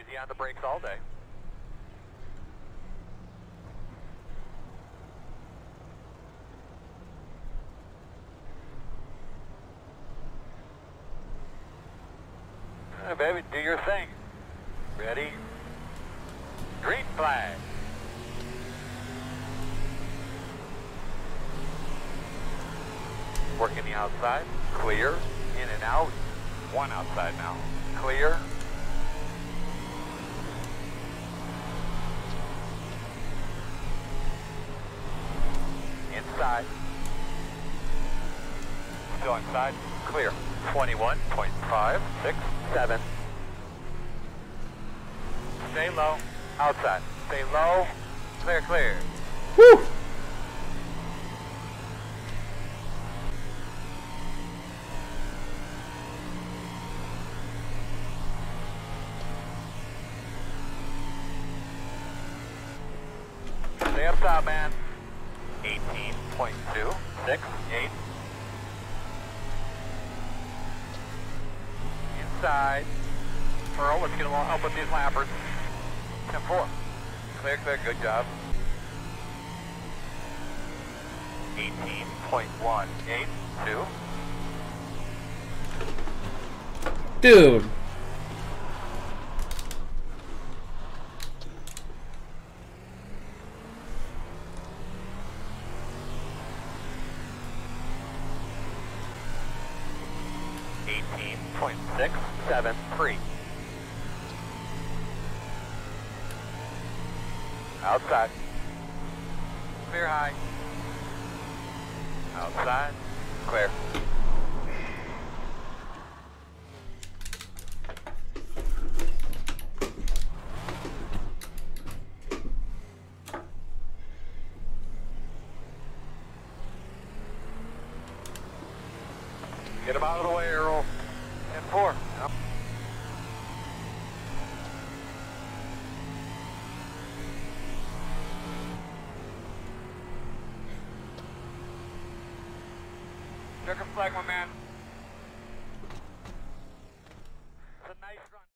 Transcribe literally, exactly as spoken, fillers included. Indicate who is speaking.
Speaker 1: Easy on the brakes all day. Hey, baby, do your thing. Ready? Green flag. Working the outside. Clear. In and out. One outside now. Clear. Inside. Still inside. Clear. twenty-one point five six seven. Stay low. Outside. Stay low. Clear, clear.
Speaker 2: Whew!
Speaker 1: Stay up top, man. eighteen point two six eight. Inside. Pearl, let's get a little help with these lappers. ten four. Clear, clear, good job. eighteen point one eight two.
Speaker 2: Dude.
Speaker 1: eighteen point six seven three. Outside. Clear high. Outside. Clear. Get him out of the way, Earl. ten four. Yep. Checker flag, my man.